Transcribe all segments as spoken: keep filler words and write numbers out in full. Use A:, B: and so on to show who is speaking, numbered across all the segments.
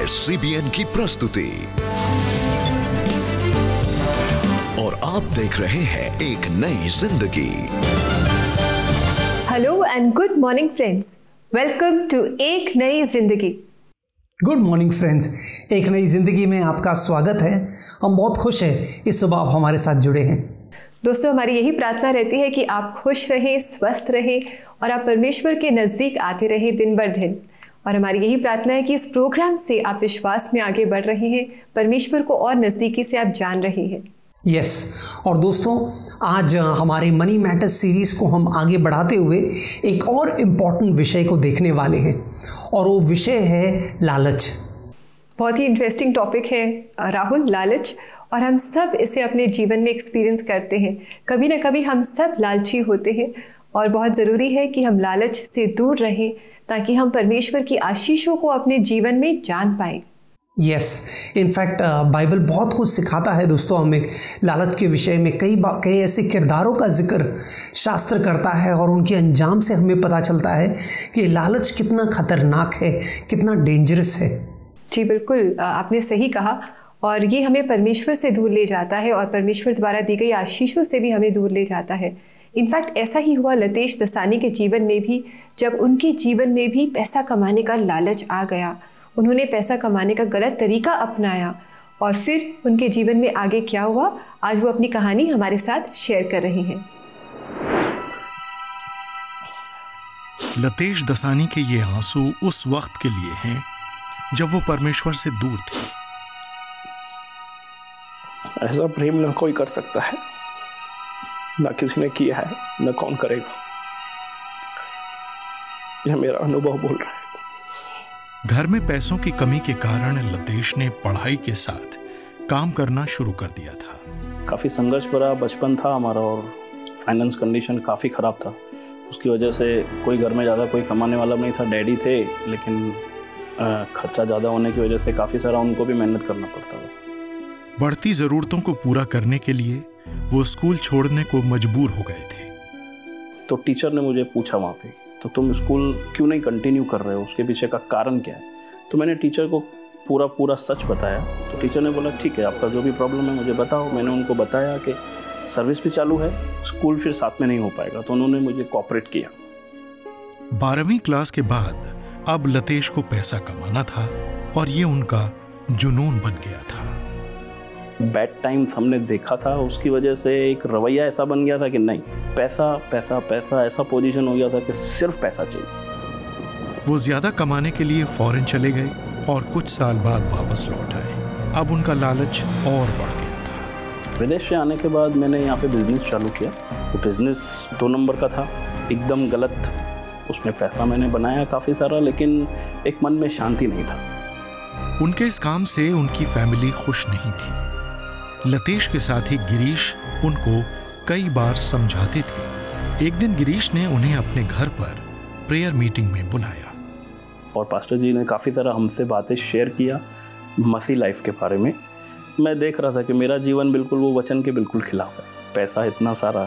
A: CBN की प्रस्तुति और आप देख रहे हैं एक नई जिंदगी।
B: Hello and good morning friends, welcome to एक नई जिंदगी।
C: गुड मॉर्निंग फ्रेंड्स, एक नई जिंदगी में आपका स्वागत है। हम बहुत खुश हैं इस सुबह आप हमारे साथ जुड़े हैं।
B: दोस्तों, हमारी यही प्रार्थना रहती है कि आप खुश रहें, स्वस्थ रहें और आप परमेश्वर के नज़दीक आते रहें दिन बर दिन। और हमारी यही प्रार्थना है कि इस प्रोग्राम से आप विश्वास में आगे बढ़ रहे हैं, परमेश्वर को और नज़दीकी से आप जान रहे हैं।
C: Yes yes. और दोस्तों, आज हमारे मनी मैटर्स सीरीज़ को हम आगे बढ़ाते हुए एक और इम्पॉर्टेंट विषय को देखने वाले हैं और वो विषय है लालच।
B: बहुत ही इंटरेस्टिंग टॉपिक है राहुल, लालच। और हम सब इसे अपने जीवन में एक्सपीरियंस करते हैं। कभी ना कभी हम सब लालची होते हैं और बहुत ज़रूरी है कि हम लालच से दूर रहें ताकि हम परमेश्वर की आशीषों को अपने जीवन में जान पाएं।
C: यस, इनफैक्ट बाइबल बहुत कुछ सिखाता है दोस्तों हमें लालच के विषय में। कई बार कई ऐसे किरदारों का जिक्र शास्त्र करता है और उनके अंजाम से हमें पता चलता है कि लालच कितना खतरनाक है, कितना डेंजरस है।
B: जी बिल्कुल, आपने सही कहा। और ये हमें परमेश्वर से दूर ले जाता है और परमेश्वर द्वारा दी गई आशीषों से भी हमें दूर ले जाता है। इनफैक्ट ऐसा ही हुआ लतेश दसानी के जीवन में भी, जब उनके जीवन में भी पैसा कमाने का लालच आ गया। उन्होंने पैसा कमाने का गलत तरीका अपनाया और फिर उनके जीवन में आगे क्या हुआ, आज वो अपनी कहानी हमारे साथ शेयर कर रही हैं।
D: लतेश दसानी के ये आंसू उस वक्त के लिए हैं जब वो परमेश्वर से दूर थे।
E: ऐसा प्रेम ना कोई कर सकता है, ना किसी ने किया है, न कौन करेगा। यह मेरा अनुभव बोल रहा है।
D: घर में पैसों की कमी के कारण लतेश ने पढ़ाई के साथ काम करना शुरू कर दिया था।
E: काफ़ी संघर्ष भरा बचपन था हमारा और फाइनेंस कंडीशन काफ़ी ख़राब था। उसकी वजह से कोई घर में ज़्यादा कोई कमाने वाला नहीं था। डैडी थे, लेकिन खर्चा ज़्यादा होने की वजह से काफ़ी सारा उनको भी मेहनत करना पड़ता था।
D: बढ़ती ज़रूरतों को पूरा करने के लिए वो स्कूल छोड़ने को मजबूर हो गए थे।
E: तो टीचर ने मुझे पूछा वहाँ पे, तो तुम स्कूल क्यों नहीं कंटिन्यू कर रहे हो, उसके पीछे का कारण क्या है। तो मैंने टीचर को पूरा पूरा सच बताया। तो टीचर ने बोला ठीक है, आपका जो भी प्रॉब्लम है मुझे बताओ। मैंने उनको बताया कि सर्विस भी चालू है, स्कूल फिर साथ में नहीं हो पाएगा। तो उन्होंने मुझे कोऑपरेट किया।
D: बारहवीं क्लास के बाद अब लतेश को पैसा कमाना था और ये उनका जुनून बन गया था।
E: बैड टाइम्स हमने देखा था, उसकी वजह से एक रवैया ऐसा बन गया था कि नहीं, पैसा पैसा पैसा, ऐसा पोजीशन हो गया था कि सिर्फ पैसा चाहिए।
D: वो ज्यादा कमाने के लिए फॉरेन चले गए और कुछ साल बाद वापस लौट आए। अब उनका लालच और बढ़ गया था।
E: विदेश से आने के बाद मैंने यहाँ पे बिजनेस चालू किया। वो बिजनेस दो नंबर का था, एकदम गलत। उसमें पैसा मैंने बनाया काफ़ी सारा, लेकिन एक मन में शांति नहीं था।
D: उनके इस काम से उनकी फैमिली खुश नहीं थी। लतेश के साथी गिरीश उनको कई बार समझाते थे। एक दिन गिरीश ने उन्हें अपने घर पर प्रेयर मीटिंग में बुलाया
E: और पास्टर जी ने काफ़ी तरह हमसे बातें शेयर किया मसीह लाइफ के बारे में। मैं देख रहा था कि मेरा जीवन बिल्कुल वो वचन के बिल्कुल खिलाफ है। पैसा इतना सारा,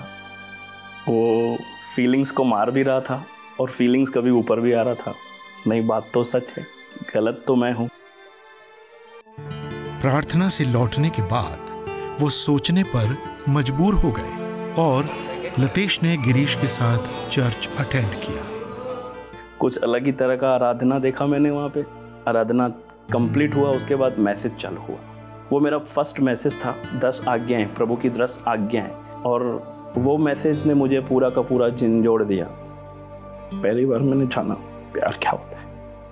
E: वो फीलिंग्स को मार भी रहा था और फीलिंग्स कभी ऊपर भी आ रहा था। नहीं, बात तो सच है, गलत तो मैं हूँ।
D: प्रार्थना से लौटने के बाद वो सोचने पर मजबूर हो गए और लतेश ने गिरीश के साथ चर्च अटेंड किया।
E: कुछ अलग ही तरह का आराधना देखा मैंने वहाँ पे। आराधना कंप्लीट हुआ, उसके बाद मैसेज चालू हुआ। वो मेरा फर्स्ट मैसेज था, दस आज्ञाएं, प्रभु की दस आज्ञाएं। और वो मैसेज ने मुझे पूरा का पूरा झंझोड़ दिया। पहली बार मैंने जाना प्यार क्या होता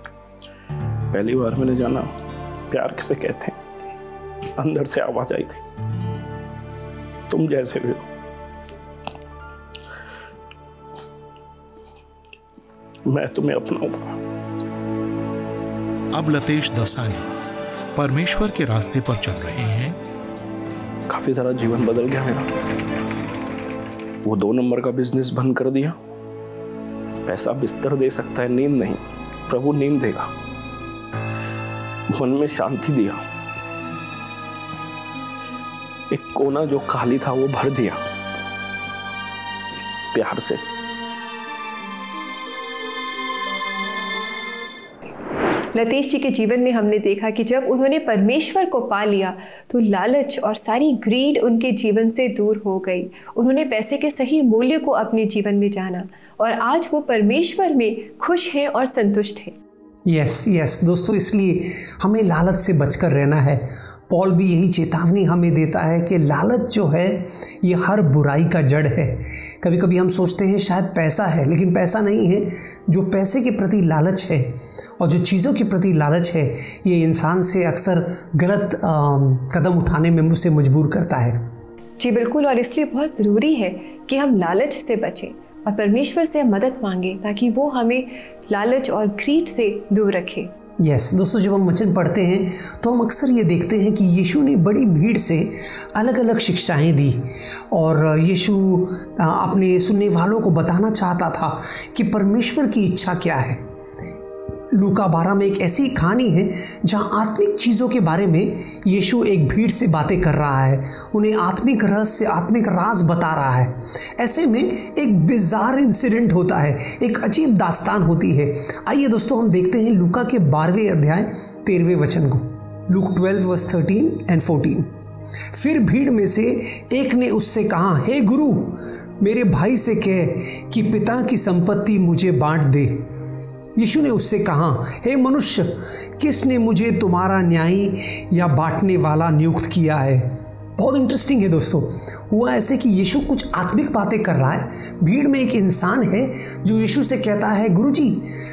E: है। पहली बार मैंने जाना प्यार किसे कहते हैं। अंदर से आवाज आई थी, तुम जैसे भी हो, मैं तुम्हें अपनाऊंगा।
D: अब लतेश दसानी परमेश्वर के रास्ते पर चल रहे हैं।
E: काफी सारा जीवन बदल गया मेरा। वो दो नंबर का बिजनेस बंद कर दिया। पैसा बिस्तर दे सकता है, नींद नहीं। प्रभु नींद देगा। मन में शांति दिया। एक कोना जो खाली था वो भर दिया प्यार से।
B: लतेश जी के जीवन में हमने देखा कि जब उन्होंने परमेश्वर को पा लिया तो लालच और सारी ग्रीड उनके जीवन से दूर हो गई। उन्होंने पैसे के सही मूल्य को अपने जीवन में जाना और आज वो परमेश्वर में खुश हैं और संतुष्ट हैं।
C: यस यस दोस्तों, इसलिए हमें लालच से बचकर रहना है। पॉल भी यही चेतावनी हमें देता है कि लालच जो है ये हर बुराई का जड़ है। कभी कभी हम सोचते हैं शायद पैसा है, लेकिन पैसा नहीं है। जो पैसे के प्रति लालच है और जो चीज़ों के प्रति लालच है, ये इंसान से अक्सर गलत कदम उठाने में मुझसे मजबूर करता है।
B: जी बिल्कुल, और इसलिए बहुत ज़रूरी है कि हम लालच से बचें और परमेश्वर से मदद मांगें ताकि वो हमें लालच और ग्रीड से दूर रखे।
C: यस yes, दोस्तों, जब हम वचन पढ़ते हैं तो हम अक्सर ये देखते हैं कि यीशु ने बड़ी भीड़ से अलग अलग शिक्षाएं दी और यीशु अपने सुनने वालों को बताना चाहता था कि परमेश्वर की इच्छा क्या है। लूका बारह में एक ऐसी कहानी है जहां आत्मिक चीज़ों के बारे में यीशु एक भीड़ से बातें कर रहा है, उन्हें आत्मिक रहस्य, आत्मिक राज बता रहा है। ऐसे में एक बिजार इंसिडेंट होता है, एक अजीब दास्तान होती है। आइए दोस्तों, हम देखते हैं लूका के बारहवें अध्याय तेरहवें वचन को। Luke twelve verse thirteen and fourteen. फिर भीड़ में से एक ने उससे कहा, हे गुरु, मेरे भाई से कह कि पिता की संपत्ति मुझे बांट दे। यीशु ने उससे कहा, हे मनुष्य, किसने मुझे तुम्हारा न्यायी या बांटने वाला नियुक्त किया है। बहुत इंटरेस्टिंग है दोस्तों। हुआ ऐसे कि यीशु कुछ आत्मिक बातें कर रहा है। भीड़ में एक इंसान है जो यीशु से कहता है, गुरुजी,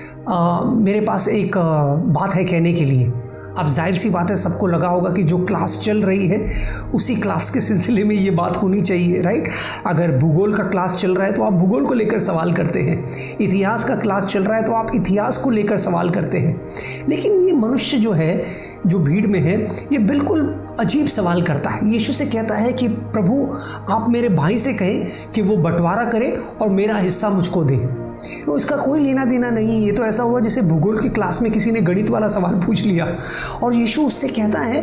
C: आ, मेरे पास एक आ, बात है कहने के लिए। अब जाहिर सी बात है, सबको लगा होगा कि जो क्लास चल रही है उसी क्लास के सिलसिले में ये बात होनी चाहिए, राइट। अगर भूगोल का क्लास चल रहा है तो आप भूगोल को लेकर सवाल करते हैं, इतिहास का क्लास चल रहा है तो आप इतिहास को लेकर सवाल करते हैं। लेकिन ये मनुष्य जो है, जो भीड़ में है, ये बिल्कुल अजीब सवाल करता है। यीशु से कहता है कि प्रभु, आप मेरे भाई से कहें कि वो बंटवारा करे और मेरा हिस्सा मुझको दे। तो इसका कोई लेना देना नहीं। ये तो ऐसा हुआ जैसे भूगोल की क्लास में किसी ने गणित वाला सवाल पूछ लिया और यीशु उससे कहता है,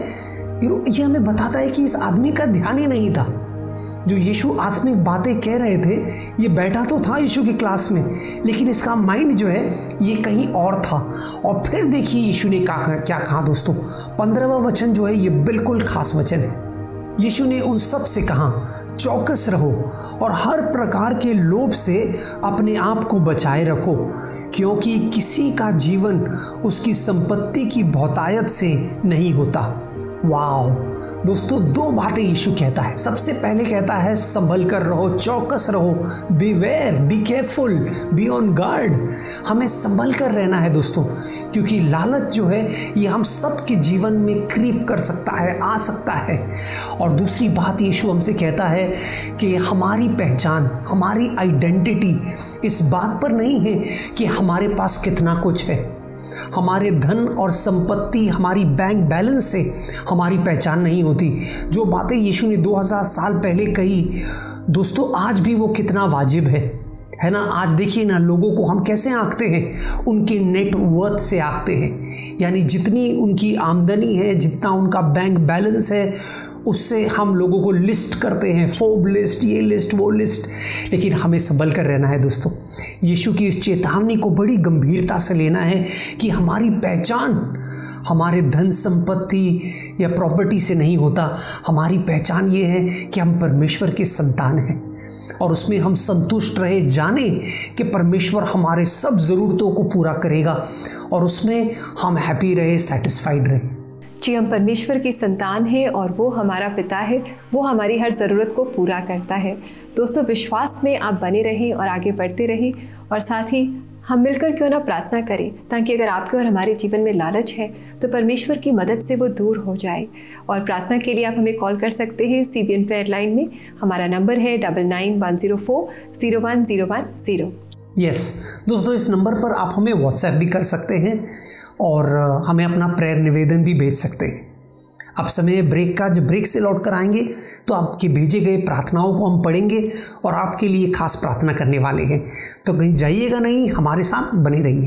C: ये हमें बताता है कि इस आदमी का ध्यान ही नहीं था। जो यीशु आत्मिक बातें कह रहे थे, ये बैठा तो था यीशु की क्लास में, लेकिन इसका माइंड जो है ये कहीं और था। और फिर देखिए यीशु ने कहा, क्या कहा दोस्तों। पंद्रहवां वचन जो है ये बिल्कुल खास वचन है। यीशु ने उन सब से कहा, चौकस रहो और हर प्रकार के लोभ से अपने आप को बचाए रखो, क्योंकि किसी का जीवन उसकी संपत्ति की बहुतायत से नहीं होता। वाह दोस्तों, दो बातें यीशु कहता है। सबसे पहले कहता है संभल कर रहो, चौकस रहो, beware, be careful, be on guard. हमें संभल कर रहना है दोस्तों, क्योंकि लालच जो है ये हम सब के जीवन में क्रीप कर सकता है, आ सकता है। और दूसरी बात यीशु हमसे कहता है कि हमारी पहचान, हमारी आइडेंटिटी इस बात पर नहीं है कि हमारे पास कितना कुछ है। हमारे धन और संपत्ति, हमारी बैंक बैलेंस से हमारी पहचान नहीं होती। जो बातें यीशु ने दो हज़ार साल पहले कही दोस्तों, आज भी वो कितना वाजिब है, है ना। आज देखिए ना, लोगों को हम कैसे आंकते हैं, उनके नेट वर्थ से आंकते हैं। यानी जितनी उनकी आमदनी है, जितना उनका बैंक बैलेंस है, उससे हम लोगों को लिस्ट करते हैं, फोर्ब लिस्ट, ये लिस्ट, वो लिस्ट। लेकिन हमें संभल कर रहना है दोस्तों। यीशु की इस चेतावनी को बड़ी गंभीरता से लेना है कि हमारी पहचान हमारे धन संपत्ति या प्रॉपर्टी से नहीं होता। हमारी पहचान ये है कि हम परमेश्वर के संतान हैं और उसमें हम संतुष्ट रहे, जाने कि परमेश्वर हमारे सब ज़रूरतों को पूरा करेगा और उसमें हम हैप्पी रहे, सेटिस्फाइड रहे।
B: जी, हम परमेश्वर की संतान हैं और वो हमारा पिता है, वो हमारी हर ज़रूरत को पूरा करता है। दोस्तों, विश्वास में आप बने रहें और आगे बढ़ते रहें, और साथ ही हम मिलकर क्यों ना प्रार्थना करें ताकि अगर आपके और हमारे जीवन में लालच है तो परमेश्वर की मदद से वो दूर हो जाए। और प्रार्थना के लिए आप हमें कॉल कर सकते हैं C B N prayer line में। हमारा नंबर है double nine one zero four zero one zero one zero.
C: Yes दोस्तों, इस नंबर पर आप हमें व्हाट्सएप भी कर सकते हैं और हमें अपना प्रेयर निवेदन भी भेज सकते हैं। अब समय ब्रेक का, जब ब्रेक से लौट कर आएंगे तो आपके भेजे गए प्रार्थनाओं को हम पढ़ेंगे और आपके लिए खास प्रार्थना करने वाले हैं। तो कहीं जाइएगा नहीं, हमारे साथ बने रहिए।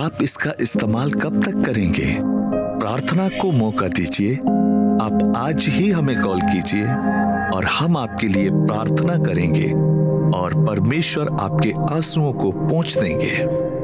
A: आप इसका इस्तेमाल कब तक करेंगे? प्रार्थना को मौका दीजिए। आप आज ही हमें कॉल कीजिए और हम आपके लिए प्रार्थना करेंगे और परमेश्वर आपके आंसुओं को पोंछ देंगे।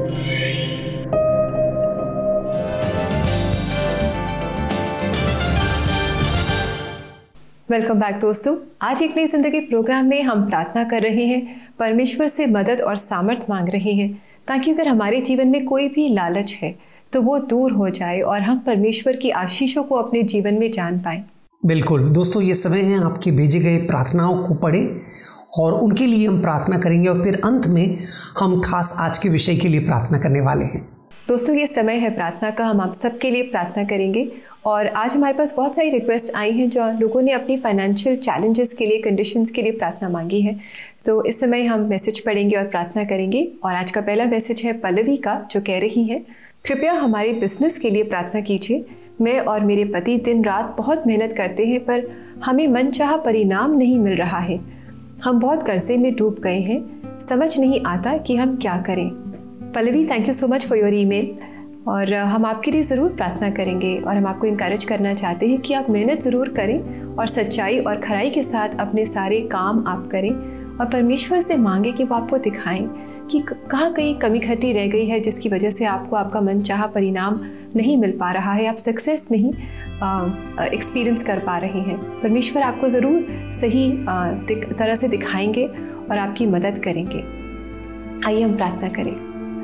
B: वेलकम बैक दोस्तों। आज एक नई जिंदगी प्रोग्राम में हम प्रार्थना कर रहे हैं, परमेश्वर से मदद और सामर्थ मांग रहे हैं ताकि अगर हमारे जीवन में कोई भी लालच है तो वो दूर हो जाए और हम परमेश्वर की आशीषों को अपने जीवन में जान पाएं।
C: बिल्कुल दोस्तों, ये समय है आपके भेजे गए प्रार्थनाओं को पढ़ें और उनके लिए हम प्रार्थना करेंगे और फिर अंत में हम खास आज के विषय के लिए प्रार्थना करने वाले हैं।
B: दोस्तों, ये समय है प्रार्थना का, हम आप सबके लिए प्रार्थना करेंगे। और आज हमारे पास बहुत सारी रिक्वेस्ट आई हैं जो लोगों ने अपनी फाइनेंशियल चैलेंजेस के लिए, कंडीशंस के लिए प्रार्थना मांगी है। तो इस समय हम मैसेज पढ़ेंगे और प्रार्थना करेंगे। और आज का पहला मैसेज है पल्लवी का, जो कह रही है, कृपया हमारे बिजनेस के लिए प्रार्थना कीजिए। मैं और मेरे पति दिन रात बहुत मेहनत करते हैं पर हमें मनचाहा परिणाम नहीं मिल रहा है। हम बहुत कर्जे में डूब गए हैं, समझ नहीं आता कि हम क्या करें। Pallavi, thank you so much for your email. और हम आपके लिए ज़रूर प्रार्थना करेंगे और हम आपको इनकरेज करना चाहते हैं कि आप मेहनत ज़रूर करें और सच्चाई और खराई के साथ अपने सारे काम आप करें और परमेश्वर से मांगे कि वो आपको दिखाएं कि कहाँ कहीं कमी खट्टी रह गई है जिसकी वजह से आपको आपका मनचाहा परिणाम नहीं मिल पा रहा है, आप सक्सेस नहीं एक्सपीरियंस कर पा रहे हैं। परमेश्वर आपको ज़रूर सही आ, तरह से दिखाएंगे और आपकी मदद करेंगे। आइए हम प्रार्थना करें।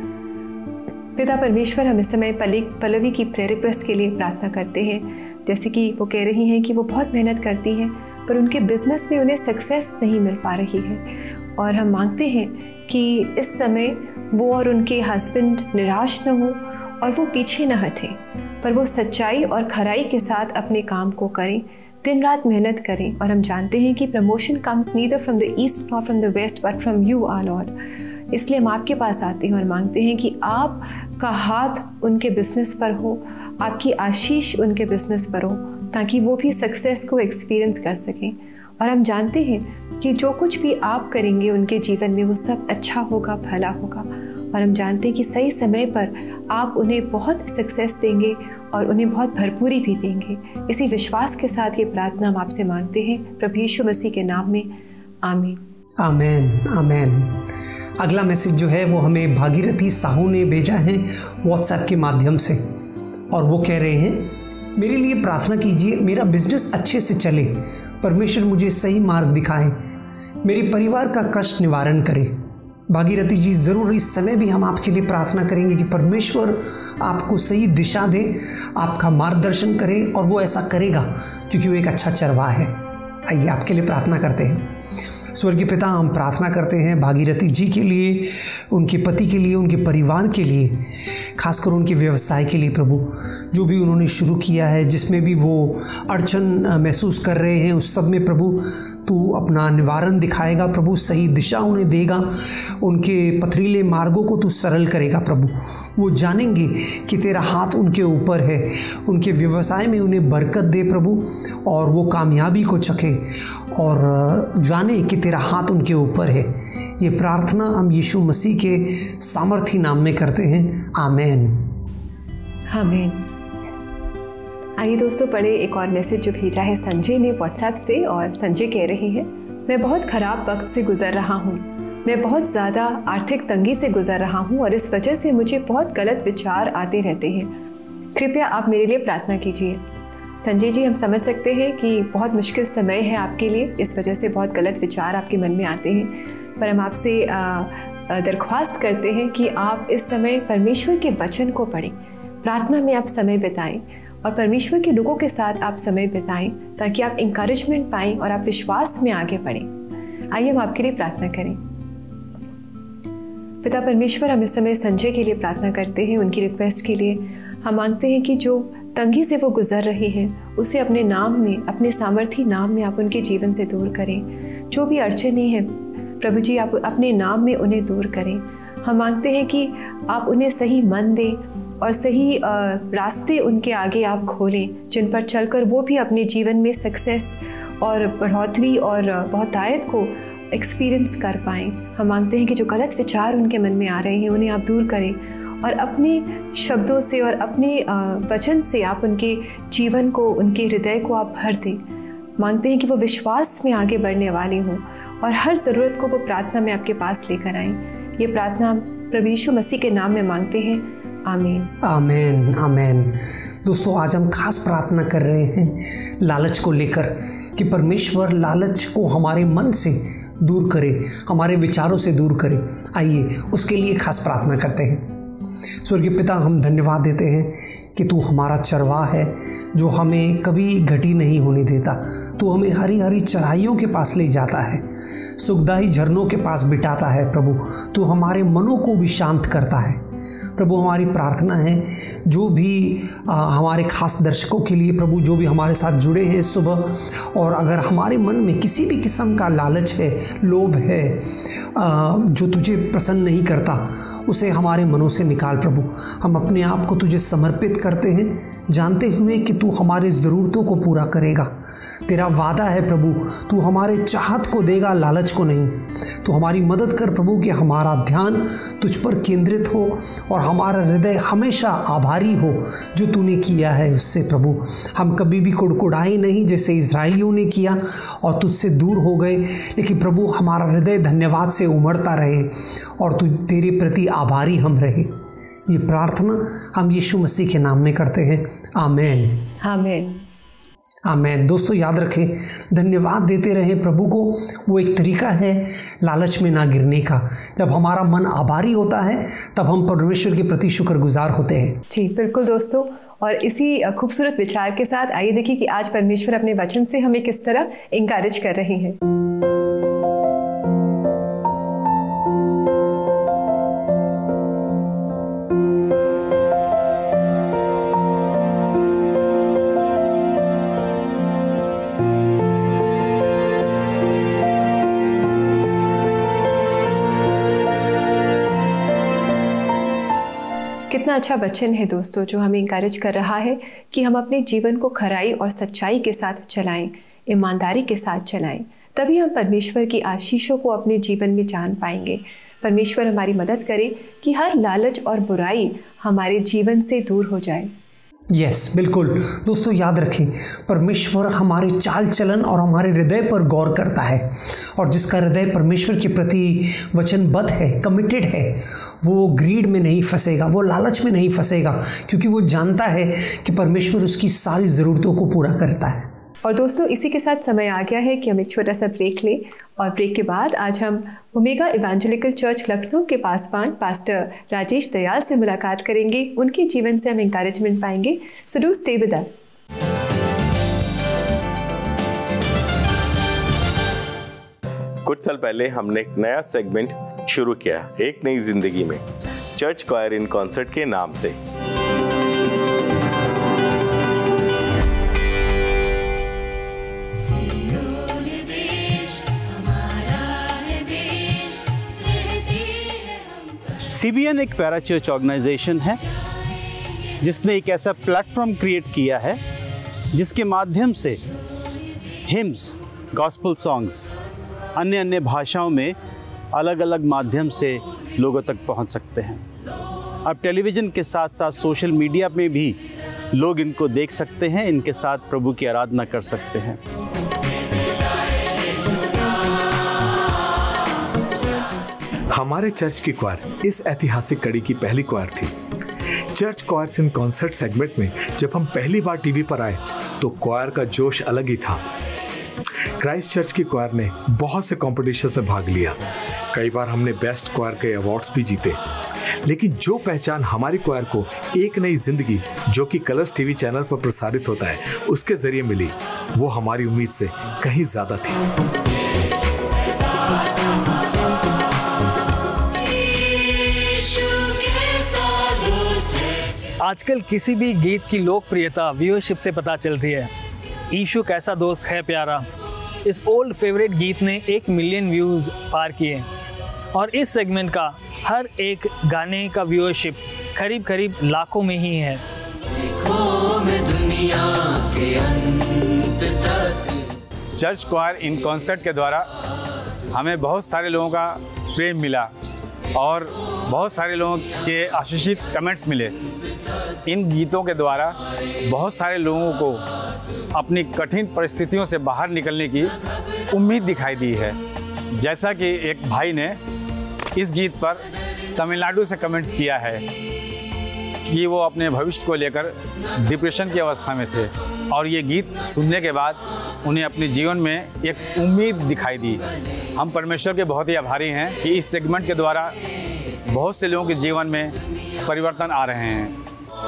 B: पिता परमेश्वर, हम इस समय पल्लवी की प्रेयर रिक्वेस्ट के लिए प्रार्थना करते हैं। जैसे कि वो कह रही हैं कि वो बहुत मेहनत करती हैं पर उनके बिजनेस में उन्हें सक्सेस नहीं मिल पा रही है और हम मांगते हैं कि इस समय वो और उनके हस्बैंड निराश न हो और वो पीछे न हटें, पर वो सच्चाई और खराई के साथ अपने काम को करें, दिन रात मेहनत करें। और हम जानते हैं कि promotion comes neither from the east nor from the west but from you our Lord. इसलिए हम आपके पास आते हैं और मांगते हैं कि आपका हाथ उनके बिजनेस पर हो, आपकी आशीष उनके बिजनेस पर हो ताकि वो भी सक्सेस को एक्सपीरियंस कर सकें। और हम जानते हैं कि जो कुछ भी आप करेंगे उनके जीवन में वो सब अच्छा होगा, भला होगा। और हम जानते हैं कि सही समय पर आप उन्हें बहुत सक्सेस देंगे और उन्हें बहुत भरपूरी भी देंगे। इसी विश्वास के साथ ये प्रार्थना हम आपसे मांगते हैं प्रभु यीशु मसीह के नाम में, आमीन।
C: आमेन, आमेन। अगला मैसेज जो है वो हमें भागीरथी साहू ने भेजा है व्हाट्सएप के माध्यम से और वो कह रहे हैं, मेरे लिए प्रार्थना कीजिए, मेरा बिजनेस अच्छे से चले, परमेश्वर मुझे सही मार्ग दिखाए, मेरे परिवार का कष्ट निवारण करे। भागीरथी जी, ज़रूर इस समय भी हम आपके लिए प्रार्थना करेंगे कि परमेश्वर आपको सही दिशा दे, आपका मार्गदर्शन करे और वो ऐसा करेगा क्योंकि वो एक अच्छा चरवाहा है। आइए आपके लिए प्रार्थना करते हैं। स्वर्गीय पिता, हम प्रार्थना करते हैं भागीरथी जी के लिए, उनके पति के लिए, उनके परिवार के लिए, खासकर उनके व्यवसाय के लिए। प्रभु, जो भी उन्होंने शुरू किया है, जिसमें भी वो अड़चन महसूस कर रहे हैं, उस सब में प्रभु तू अपना निवारण दिखाएगा। प्रभु, सही दिशा उन्हें देगा, उनके पथरीले मार्गों को तू सरल करेगा। प्रभु, वो जानेंगे कि तेरा हाथ उनके ऊपर है, उनके व्यवसाय में उन्हें बरकत दे प्रभु, और वो कामयाबी को चखे और जाने कि तेरा हाथ उनके ऊपर है। ये प्रार्थना हम यीशु मसीह के सामर्थी नाम में करते हैं, आमेन,
B: आमेन। आइए दोस्तों, पढ़े एक और मैसेज जो भेजा है संजय ने व्हाट्सएप से। और संजय कह रहे हैं, मैं बहुत ख़राब वक्त से गुजर रहा हूँ, मैं बहुत ज़्यादा आर्थिक तंगी से गुजर रहा हूँ और इस वजह से मुझे बहुत गलत विचार आते रहते हैं। कृपया आप मेरे लिए प्रार्थना कीजिए। संजय जी, हम समझ सकते हैं कि बहुत मुश्किल समय है आपके लिए, इस वजह से बहुत गलत विचार आपके मन में आते हैं, पर हम आपसे दरख्वास्त करते हैं कि आप इस समय परमेश्वर के वचन को पढ़ें, प्रार्थना में आप समय बिताएं और परमेश्वर के लोगों के साथ आप समय बिताएं ताकि आप इंकरेजमेंट पाएं और आप विश्वास में आगे बढ़ें। आइए हम आपके लिए प्रार्थना करें। पिता परमेश्वर, हम इस समय संजय के लिए प्रार्थना करते हैं, उनकी रिक्वेस्ट के लिए। हम मांगते हैं कि जो तंगी से वो गुजर रहे हैं उसे अपने नाम में, अपने सामर्थी नाम में आप उनके जीवन से दूर करें। जो भी अड़चनें हैं प्रभु जी, आप अपने नाम में उन्हें दूर करें। हम मांगते हैं कि आप उन्हें सही मन दें और सही रास्ते उनके आगे आप खोलें, जिन पर चलकर वो भी अपने जीवन में सक्सेस और बढ़ोतरी और बहुतायत को एक्सपीरियंस कर पाएँ। हम मांगते हैं कि जो गलत विचार उनके मन में आ रहे हैं उन्हें आप दूर करें और अपने शब्दों से और अपने वचन से आप उनके जीवन को, उनके हृदय को आप भर दें। मांगते हैं कि वो विश्वास में आगे बढ़ने वाले हों और हर ज़रूरत को वो प्रार्थना में आपके पास लेकर आएँ। ये प्रार्थना प्रभु यीशु मसीह के नाम में मांगते हैं, आमीन
C: आमीन आमीन। दोस्तों, आज हम खास प्रार्थना कर रहे हैं लालच को लेकर कि परमेश्वर लालच को हमारे मन से दूर करे, हमारे विचारों से दूर करे। आइए उसके लिए खास प्रार्थना करते हैं। स्वर्गीय पिता, हम धन्यवाद देते हैं कि तू हमारा चरवाहा है जो हमें कभी घटी नहीं होने देता। तू हमें हरी हरी चराइयों के पास ले जाता है, सुखदायी झरनों के पास बिठाता है। प्रभु, तू हमारे मनों को भी शांत करता है। प्रभु, हमारी प्रार्थना है जो भी आ, हमारे खास दर्शकों के लिए प्रभु, जो भी हमारे साथ जुड़े हैं इस सुबह, और अगर हमारे मन में किसी भी किस्म का लालच है, लोभ है, आ, जो तुझे पसंद नहीं करता, उसे हमारे मनों से निकाल। प्रभु, हम अपने आप को तुझे समर्पित करते हैं, जानते हुए कि तू हमारी ज़रूरतों को पूरा करेगा। तेरा वादा है प्रभु, तू हमारे चाहत को देगा, लालच को नहीं। तू हमारी मदद कर प्रभु कि हमारा ध्यान तुझ पर केंद्रित हो और हमारा हृदय हमेशा आभारी हो जो तूने किया है उससे। प्रभु, हम कभी भी कुड़कुड़ाए नहीं जैसे इजराइलियों ने किया और तुझसे दूर हो गए, लेकिन प्रभु हमारा हृदय धन्यवाद से उमड़ता रहे और तू तेरे प्रति आभारी हम रहे। ये प्रार्थना हम यीशु मसीह के नाम में करते हैं, आमीन
B: आमीन
C: आमीन। दोस्तों, याद रखें, धन्यवाद देते रहें प्रभु को। वो एक तरीका है लालच में ना गिरने का। जब हमारा मन आभारी होता है तब हम परमेश्वर के प्रति शुक्रगुजार होते हैं।
B: जी बिल्कुल दोस्तों, और इसी खूबसूरत विचार के साथ आइए देखिए कि आज परमेश्वर अपने वचन से हमें किस तरह इंकरेज कर रहे हैं। कितना अच्छा वचन है दोस्तों, जो हमें इंकरेज कर रहा है कि हम अपने जीवन को खराई और सच्चाई के साथ चलाएं, ईमानदारी के साथ चलाएं। तभी हम परमेश्वर की आशीषों को अपने जीवन में जान पाएंगे। परमेश्वर हमारी मदद करे कि हर लालच और बुराई हमारे जीवन से दूर हो जाए।
C: यस yes, बिल्कुल दोस्तों, याद रखें, परमेश्वर हमारे चाल चलन और हमारे हृदय पर गौर करता है, और जिसका हृदय परमेश्वर के प्रति वचनबद्ध है, कमिटेड है, वो ग्रीड में नहीं फंसेगा, वो लालच में नहीं फंसेगा, क्योंकि वो जानता है कि परमेश्वर उसकी सारी ज़रूरतों को पूरा करता है।
B: और दोस्तों, इसी के साथ समय आ गया है कि हम एक छोटा सा ब्रेक लें, और ब्रेक के बाद आज हम ओमेगा इवेंजेलिकल चर्च लखनऊ के पासवान पास्टर राजेश दयाल से मुलाकात करेंगे। उनके जीवन से हम इंकरेजमेंट पाएंगे। So do stay with us.
F: कुछ साल पहले हमने एक नया सेगमेंट शुरू किया, एक नई जिंदगी में, चर्च क्वायर इन कॉन्सर्ट के नाम से।
G: सीबीएन एक पैरा चर्च ऑर्गेनाइजेशन है जिसने एक ऐसा प्लेटफॉर्म क्रिएट किया है जिसके माध्यम से हिम्स, गॉस्पल सॉन्ग्स अन्य अन्य भाषाओं में अलग अलग माध्यम से लोगों तक पहुंच सकते हैं। अब टेलीविज़न के साथ साथ सोशल मीडिया में भी लोग इनको देख सकते हैं, इनके साथ प्रभु की आराधना कर सकते हैं।
H: हमारे चर्च की क्वायर इस ऐतिहासिक कड़ी की पहली क्वायर थी। Church choirs in concert segment में जब हम पहली बार टीवी पर आए तो क्वायर का जोश अलग ही था। क्राइस्ट चर्च की क्वायर ने बहुत से कॉम्पिटिशन में भाग लिया, कई बार हमने बेस्ट क्वायर के अवार्ड्स भी जीते, लेकिन जो पहचान हमारी क्वायर को एक नई जिंदगी जो कि कलर्स टीवी चैनल पर प्रसारित होता है उसके जरिए मिली, वो हमारी उम्मीद से कहीं ज्यादा थी।
I: आजकल किसी भी गीत की लोकप्रियता व्यूअरशिप से पता चलती है। यीशु कैसा दोस्त है प्यारा, इस ओल्ड फेवरेट गीत ने एक मिलियन व्यूज़ पार किए, और इस सेगमेंट का हर एक गाने का व्यूअरशिप करीब करीब लाखों में ही है।
J: चर्च क्वायर इन कॉन्सर्ट के द्वारा हमें बहुत सारे लोगों का प्रेम मिला, और बहुत सारे लोगों के आशीषित कमेंट्स मिले। इन गीतों के द्वारा बहुत सारे लोगों को अपनी कठिन परिस्थितियों से बाहर निकलने की उम्मीद दिखाई दी है। जैसा कि एक भाई ने इस गीत पर तमिलनाडु से कमेंट्स किया है कि वो अपने भविष्य को लेकर डिप्रेशन की अवस्था में थे और ये गीत सुनने के बाद उन्हें अपने जीवन में एक उम्मीद दिखाई दी। हम परमेश्वर के बहुत ही आभारी हैं कि इस सेगमेंट के द्वारा बहुत से लोगों के जीवन में परिवर्तन आ रहे हैं।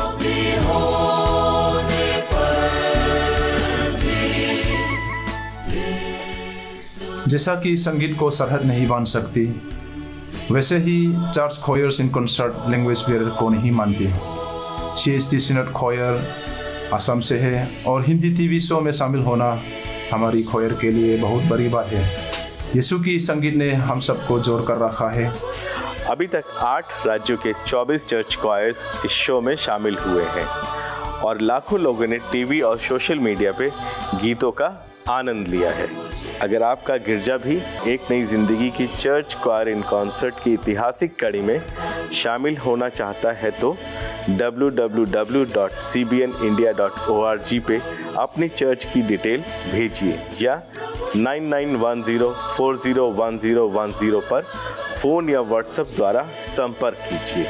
K: जैसा कि संगीत को सरहद नहीं बांध सकती, वैसे ही church choirs in concert language barrier को नहीं मानती है। C S T synod choir Assam से है और हिंदी टीवी शो में शामिल होना हमारी खोयर के लिए बहुत बड़ी बात है। यीशु की संगीत ने हम सबको जोड़ कर रखा है।
F: अभी तक आठ राज्यों के चौबीस चर्च क्वायर्स इस शो में शामिल हुए हैं और लाखों लोगों ने टीवी और सोशल मीडिया पे गीतों का आनंद लिया है। अगर आपका गिरजा भी एक नई जिंदगी की चर्च क्वायर इन कॉन्सर्ट की ऐतिहासिक कड़ी में शामिल होना चाहता है तो W W W dot C B N India dot O R G पे अपनी चर्च की डिटेल भेजिए या nine nine one zero four zero one zero one zero पर फ़ोन या व्हाट्सएप द्वारा संपर्क कीजिए।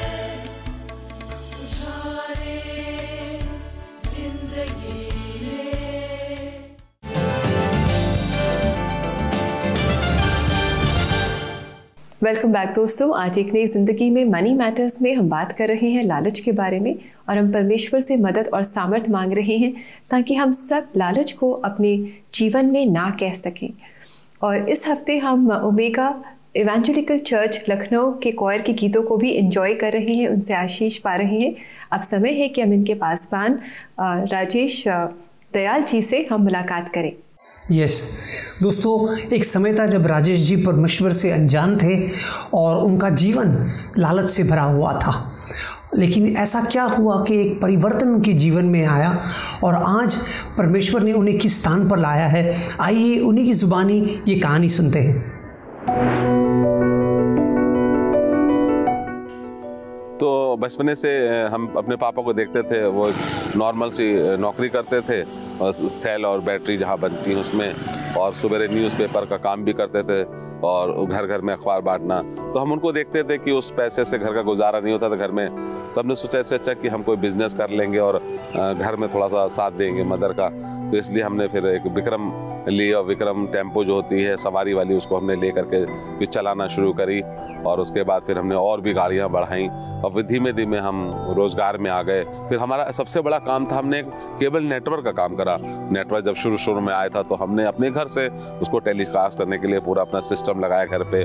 B: वेलकम बैक दोस्तों। आज एक नई जिंदगी में मनी मैटर्स में हम बात कर रहे हैं लालच के बारे में और हम परमेश्वर से मदद और सामर्थ्य मांग रहे हैं ताकि हम सब लालच को अपने जीवन में ना कह सकें। और इस हफ्ते हम ओमेगा इवेंजेलिकल चर्च लखनऊ के क्वायर के गीतों को भी एंजॉय कर रहे हैं, उनसे आशीष पा रहे हैं। अब समय है कि हम इनके पासवान राजेश दयाल जी से हम मुलाकात करें।
C: Yes yes. दोस्तों, एक समय था जब राजेश जी परमेश्वर से अनजान थे और उनका जीवन लालच से भरा हुआ था, लेकिन ऐसा क्या हुआ कि एक परिवर्तन उनके जीवन में आया और आज परमेश्वर ने उन्हें किस स्थान पर लाया है। आइए उन्हीं की जुबानी ये कहानी सुनते हैं।
L: तो बचपने से हम अपने पापा को देखते थे, वो नॉर्मल सी नौकरी करते थे और सेल और बैटरी जहाँ बनती हैं उसमें, और सवेरे न्यूज़पेपर का काम भी करते थे और घर घर में अखबार बांटना। तो हम उनको देखते थे कि उस पैसे से घर का गुजारा नहीं होता था घर में। तो हमने सोचा इससे अच्छा कि हम कोई बिजनेस कर लेंगे और घर में थोड़ा सा साथ देंगे मदर का। तो इसलिए हमने फिर एक विक्रम ली और विक्रम टेम्पो जो होती है सवारी वाली, उसको हमने ले करके फिर चलाना शुरू करी और उसके बाद फिर हमने और भी गाड़ियाँ बढ़ाई और धीमे धीमे हम रोज़गार में आ गए। फिर हमारा सबसे बड़ा काम था, हमने एक केबल नेटवर्क का काम करा। नेटवर्क जब शुरू शुरू में आया था तो हमने अपने घर से उसको टेलीकास्ट करने के लिए पूरा अपना सिस्टम लगाया घर पे।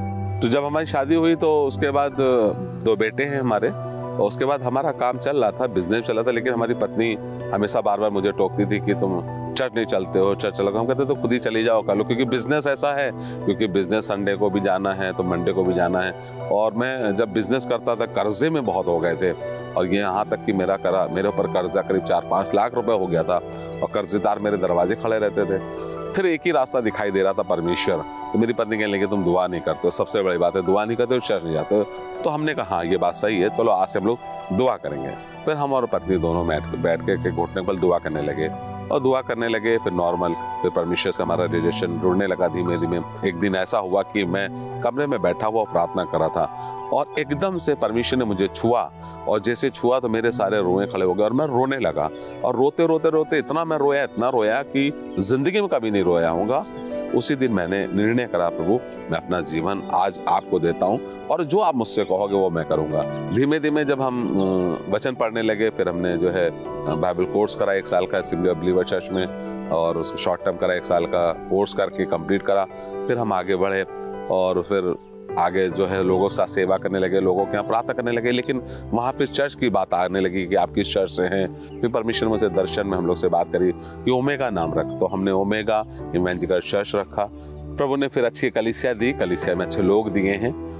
L: तो जब हमारी शादी हुई तो उसके बाद दो बेटे हैं हमारे, और उसके बाद हमारा काम चल रहा था, बिजनेस चल रहा था। लेकिन हमारी पत्नी हमेशा बार बार मुझे टोकती थी कि तुम चर्च नहीं चलते हो, चर्च चलो। हम कहते तो खुद ही चली जाओ कर लो, क्योंकि बिजनेस ऐसा है, क्योंकि बिजनेस संडे को भी जाना है तो मंडे को भी जाना है। और मैं जब बिजनेस करता था कर्जे में बहुत हो गए थे और ये यहाँ तक कि मेरा करा मेरे ऊपर कर्जा करीब चार पाँच लाख रुपए हो गया था और कर्जदार मेरे दरवाजे खड़े रहते थे। फिर एक ही रास्ता दिखाई दे रहा था, परमेश्वर। तो मेरी पत्नी कहने लगी तुम दुआ नहीं करते हो, सबसे बड़ी बात है दुआ नहीं करते हो, चर्च नहीं जाते हो। तो हमने कहा हाँ ये बात सही है, चलो आज से हम लोग दुआ करेंगे। फिर हम और पत्नी दोनों बैठ बैठ के घुटने पर दुआ करने लगे और दुआ करने लगे। फिर नॉर्मल फिर परमेश्वर से हमारा रिलेशन जुड़ने लगा धीमे धीमे। एक दिन ऐसा हुआ कि मैं कमरे में बैठा हुआ प्रार्थना कर रहा था और एकदम से परमेश्वर ने मुझे छुआ और जैसे छुआ तो मेरे सारे रोए खड़े हो गए और मैं रोने लगा। और रोते रोते रोते इतना मैं रोया इतना रोया कि जिंदगी में कभी नहीं रोया हूँगा। उसी दिन मैंने निर्णय करा, प्रभु मैं अपना जीवन आज आपको देता हूँ और जो आप मुझसे कहोगे वो मैं करूँगा। धीमे धीमे जब हम वचन पढ़ने लगे, फिर हमने जो है बाइबल कोर्स करा एक साल का असेंबली ऑफ बिलीवर चर्च में, और उसको शॉर्ट टर्म करा एक साल का कोर्स करके कंप्लीट करा। फिर हम आगे बढ़े और फिर आगे जो है लोगों के साथ सेवा करने लगे, लोगों के यहाँ प्रार्थना करने लगे। लेकिन वहाँ फिर चर्च की बात आने लगी कि आप किस चर्च से हैं। फिर परमेश्वर मुझसे दर्शन में हम लोग से बात करी कि ओमेगा नाम रख, तो हमने ओमेगा इवेंजेलिकल चर्च रखा। प्रभु ने फिर अच्छी कलीसिया दी, कलीसिया में अच्छे लोग दिए हैं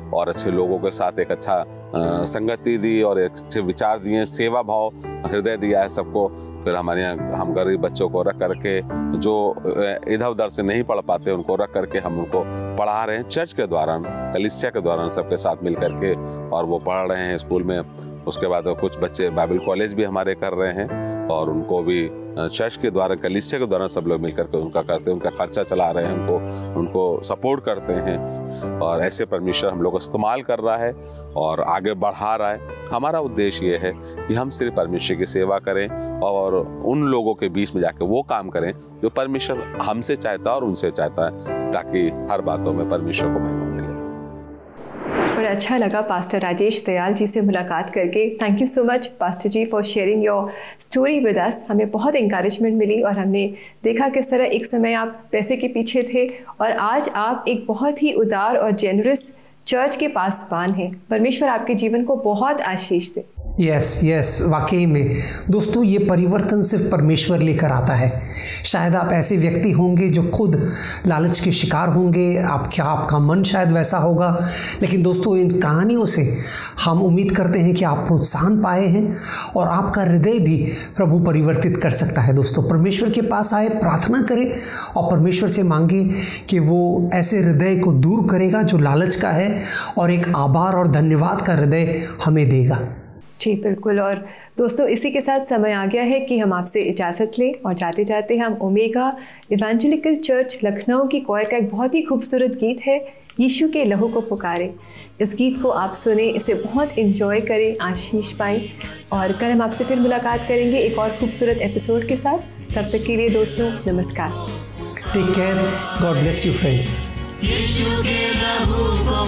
L: और अच्छे लोगों के साथ एक अच्छा संगति दी और एक अच्छे विचार दिए, सेवा भाव हृदय दिया है सबको। फिर हमारे यहाँ हम गरीब बच्चों को रख करके, जो इधर उधर से नहीं पढ़ पाते उनको रख करके हम उनको पढ़ा रहे हैं चर्च के द्वारा, कलीसिया के द्वारा सबके साथ मिल करके, और वो पढ़ रहे हैं स्कूल में। उसके बाद कुछ बच्चे बाइबल कॉलेज भी हमारे कर रहे हैं और उनको भी चर्च के द्वारा, कलीसिया के द्वारा सब लोग मिलकर के उनका करते हैं, उनका खर्चा चला रहे हैं, उनको उनको सपोर्ट करते हैं। और ऐसे परमेश्वर हम लोग को इस्तेमाल कर रहा है और आगे बढ़ा रहा है। हमारा उद्देश्य ये है कि हम सिर्फ परमेश्वर की सेवा करें और उन लोगों के बीच में जाके वो काम करें जो परमेश्वर हमसे चाहता है और उनसे चाहता है, ताकि हर बातों में परमेश्वर को महिमा मिले।
B: बड़ा अच्छा लगा पास्टर राजेश दयाल जी से मुलाकात करके। Thank you so much pastor ji for sharing your story with us. हमें बहुत इंकरेजमेंट मिली और हमने देखा किस तरह एक समय आप पैसे के पीछे थे और आज आप एक बहुत ही उदार और जेनरस चर्च के पासवान हैं। परमेश्वर आपके जीवन को बहुत आशीष दे।
C: यस यस वाकई में दोस्तों, ये परिवर्तन सिर्फ परमेश्वर लेकर आता है। शायद आप ऐसे व्यक्ति होंगे जो खुद लालच के शिकार होंगे, आप क्या आपका मन शायद वैसा होगा, लेकिन दोस्तों इन कहानियों से हम उम्मीद करते हैं कि आप प्रोत्साहन पाए हैं और आपका हृदय भी प्रभु परिवर्तित कर सकता है। दोस्तों परमेश्वर के पास आए, प्रार्थना करें और परमेश्वर से मांगे कि वो ऐसे हृदय को दूर करेगा जो लालच का है और एक आभार और धन्यवाद का हृदय हमें देगा।
B: जी बिल्कुल। और दोस्तों इसी के साथ समय आ गया है कि हम आपसे इजाज़त लें और जाते जाते हम ओमेगा इवेंजेलिकल चर्च लखनऊ की क्वायर का एक बहुत ही खूबसूरत गीत है, यीशु के लहू को पुकारे। इस गीत को आप सुने, इसे बहुत इंजॉय करें, आशीष पाएं और कल हम आपसे फिर मुलाकात करेंगे एक और खूबसूरत एपिसोड के साथ। तब तक के लिए दोस्तों नमस्कार।
C: Take care, God bless you friends.
M: यीशु के लहू को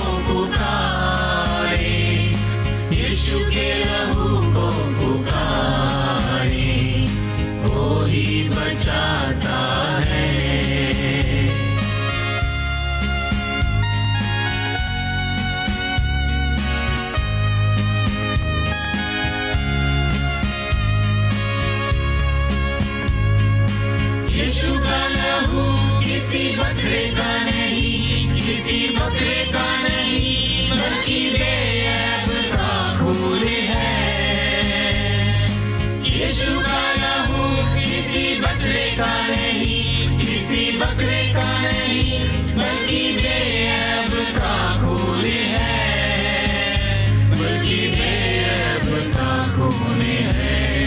M: पुकारे, यीशु के लहू को पुकारे, वो ही बचाता है। यीशु का लहू किसी बछड़े का नहीं, किसी बकरे का नहीं, बल्कि बेऐब का खून है। यीशु का लहू किसी बछड़े का नहीं, किसी बकरे का नहीं, बल्कि बेऐब का खून है, बल्कि बेऐब का खून है।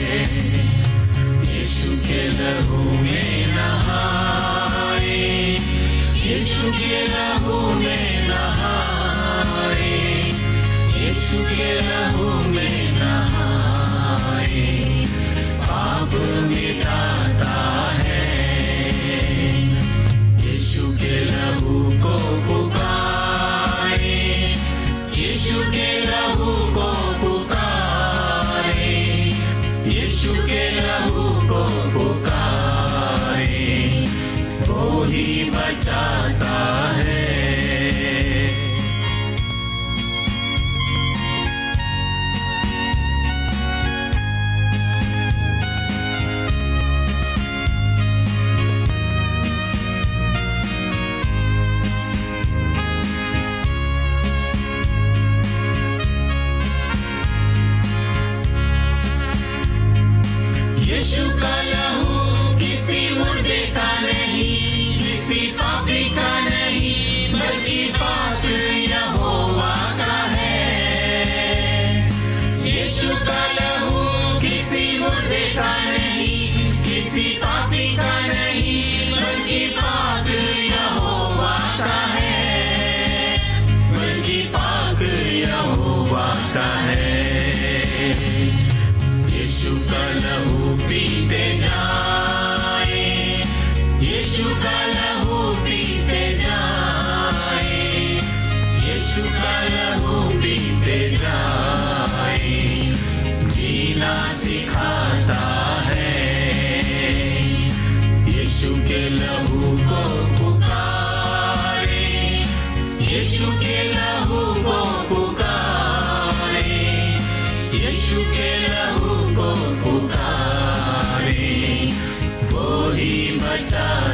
M: यीशु के लहू में नहाए, यीशु के लहू में नहाए, यीशु के लहू में नहाए, पाप मिटाता है। यीशु के लहू को पुकारे, यीशु के लहू को पुकारे, यीशु के लहू को पुकारे, वो ही बचाता है। यीशु का लहू किसी मुर्दे का नहीं, किसी पापी का नहीं, बल्कि पाक यहोवा का है। यीशु का लहू किसी मुर्दे का नहीं, किसी पापी का नहीं, बल्कि पाक यहोवा का है, बल्कि पाक यहोवा का है। यीशु का लहू पीते जाए, यीशु का लहू पीते जाए, यीशु का लहू पीते जाए, जीना सिखाता है। यीशु के लहू को पुकारे, यीशु के लहू को पुकारे, यीशु के लहू को पुकारे, वो ही बचा